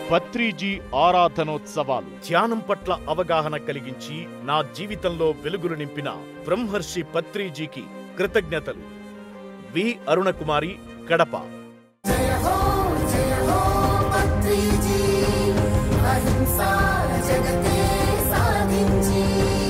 పత్రిజీ ఆరాధనోత్సవాలు. ధ్యానం పట్ల అవగాహన కలిగించి నా జీవితంలో వెలుగులు నింపిన బ్రహ్మర్షి పత్రిజీకి కృతజ్ఞతలు. వి అరుణకుమారి, కడప. జయ హో పత్రిజీ, అహింసా జగతే సాధించి